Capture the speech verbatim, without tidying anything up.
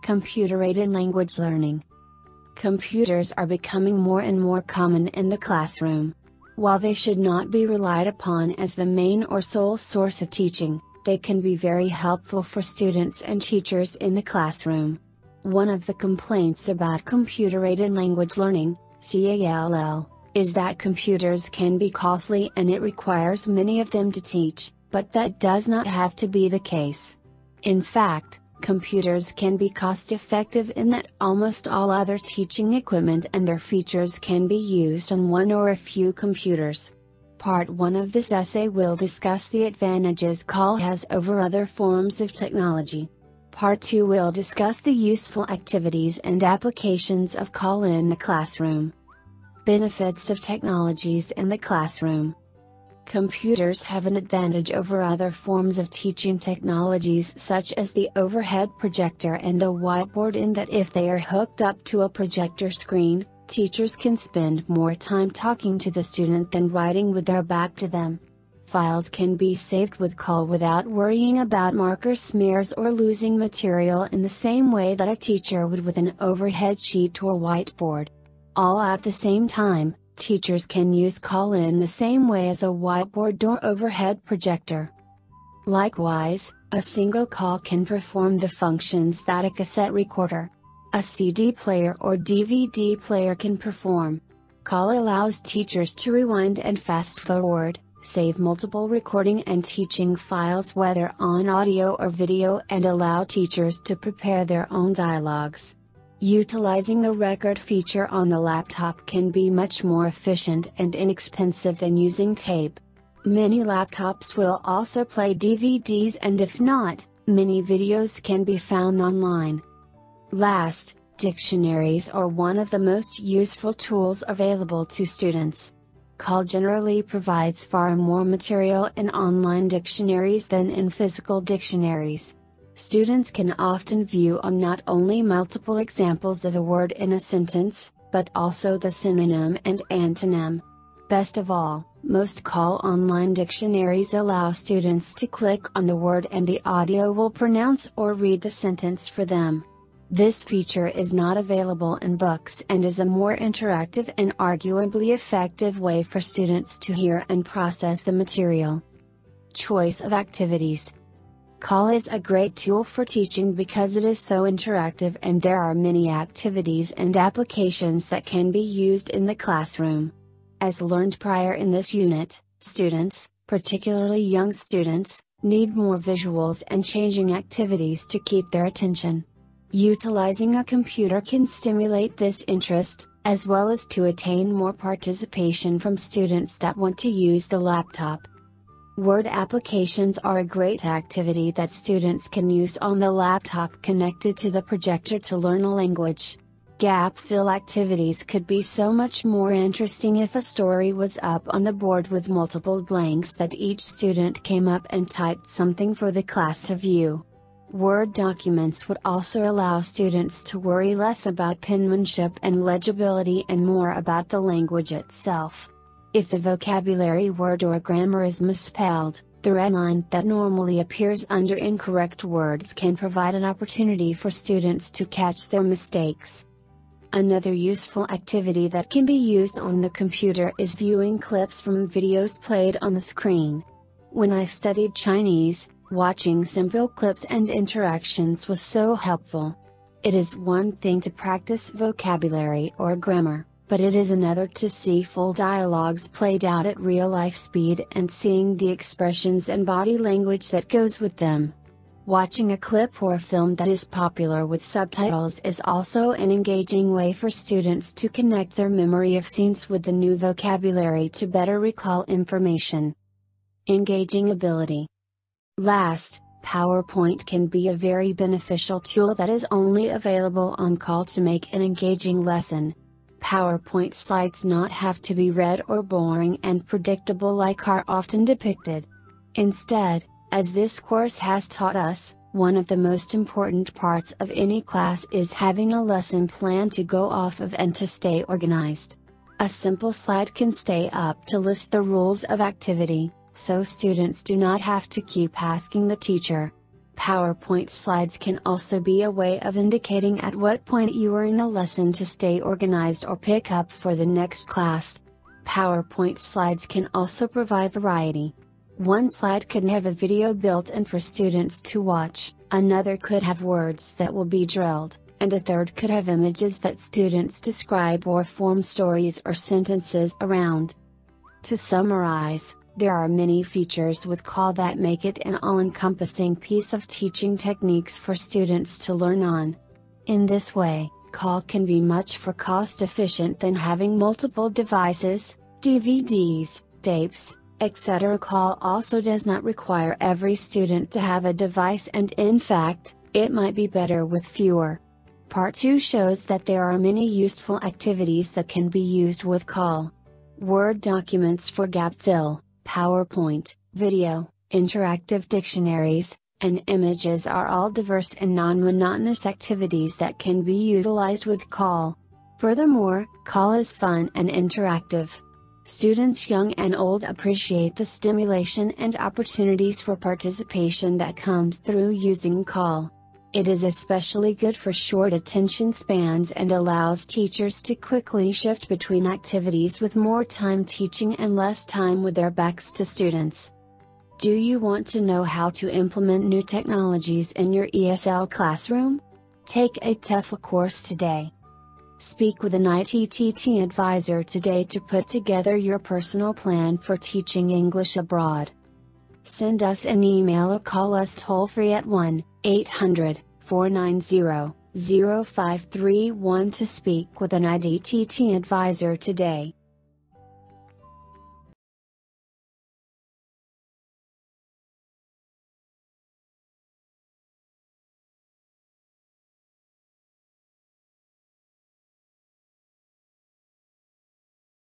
Computer-aided language learning. Computers are becoming more and more common in the classroom. While they should not be relied upon as the main or sole source of teaching, they can be very helpful for students and teachers in the classroom. One of the complaints about computer-aided language learning, C A L L, is that computers can be costly and it requires many of them to teach, but that does not have to be the case. In fact, computers can be cost-effective in that almost all other teaching equipment and their features can be used on one or a few computers. Part one of this essay will discuss the advantages C A L has over other forms of technology. Part two will discuss the useful activities and applications of C A L in the classroom. Benefits of technologies in the classroom. Computers have an advantage over other forms of teaching technologies such as the overhead projector and the whiteboard in that if they are hooked up to a projector screen, teachers can spend more time talking to the student than writing with their back to them. Files can be saved with C A L without worrying about marker smears or losing material in the same way that a teacher would with an overhead sheet or whiteboard. All at the same time, teachers can use C A L in the same way as a whiteboard or overhead projector. Likewise, a single C A L can perform the functions that a cassette recorder, a C D player or D V D player can perform. C A L allows teachers to rewind and fast forward, save multiple recording and teaching files whether on audio or video and allow teachers to prepare their own dialogues. Utilizing the record feature on the laptop can be much more efficient and inexpensive than using tape. Many laptops will also play D V Ds and if not, many videos can be found online. Last, dictionaries are one of the most useful tools available to students. C A L generally provides far more material in online dictionaries than in physical dictionaries. Students can often view on not only multiple examples of a word in a sentence, but also the synonym and antonym. Best of all, most C A L online dictionaries allow students to click on the word and the audio will pronounce or read the sentence for them. This feature is not available in books and is a more interactive and arguably effective way for students to hear and process the material. Choice of activities. C A L is a great tool for teaching because it is so interactive and there are many activities and applications that can be used in the classroom. As learned prior in this unit, students, particularly young students, need more visuals and changing activities to keep their attention. Utilizing a computer can stimulate this interest, as well as to attain more participation from students that want to use the laptop. Word applications are a great activity that students can use on the laptop connected to the projector to learn a language. Gap fill activities could be so much more interesting if a story was up on the board with multiple blanks that each student came up and typed something for the class to view. Word documents would also allow students to worry less about penmanship and legibility and more about the language itself. If the vocabulary word or grammar is misspelled, the red line that normally appears under incorrect words can provide an opportunity for students to catch their mistakes. Another useful activity that can be used on the computer is viewing clips from videos played on the screen. When I studied Chinese, watching simple clips and interactions was so helpful. It is one thing to practice vocabulary or grammar, but it is another to see full dialogues played out at real-life speed and seeing the expressions and body language that goes with them. Watching a clip or a film that is popular with subtitles is also an engaging way for students to connect their memory of scenes with the new vocabulary to better recall information. Engaging ability. Last, PowerPoint can be a very beneficial tool that is only available on C A L to make an engaging lesson. PowerPoint slides not have to be read or boring and predictable like are often depicted. Instead, as this course has taught us, one of the most important parts of any class is having a lesson plan to go off of and to stay organized. A simple slide can stay up to list the rules of activity, so students do not have to keep asking the teacher. PowerPoint slides can also be a way of indicating at what point you are in the lesson to stay organized or pick up for the next class. PowerPoint slides can also provide variety. One slide could have a video built in for students to watch, another could have words that will be drilled, and a third could have images that students describe or form stories or sentences around. To summarize, there are many features with Call that make it an all-encompassing piece of teaching techniques for students to learn on. In this way, Call can be much more cost-efficient than having multiple devices, D V Ds, tapes, et cetera. Call also does not require every student to have a device, and in fact, it might be better with fewer. Part two shows that there are many useful activities that can be used with Call. Word documents for gap fill, PowerPoint, video, interactive dictionaries, and images are all diverse and non-monotonous activities that can be utilized with Call. Furthermore, Call is fun and interactive. Students young and old appreciate the stimulation and opportunities for participation that comes through using Call. It is especially good for short attention spans and allows teachers to quickly shift between activities with more time teaching and less time with their backs to students. Do you want to know how to implement new technologies in your E S L classroom? Take a TEFL course today. Speak with an I T T T advisor today to put together your personal plan for teaching English abroad. Send us an email or call us toll-free at one eight hundred, four nine zero, zero five three one to speak with an I T T T advisor today.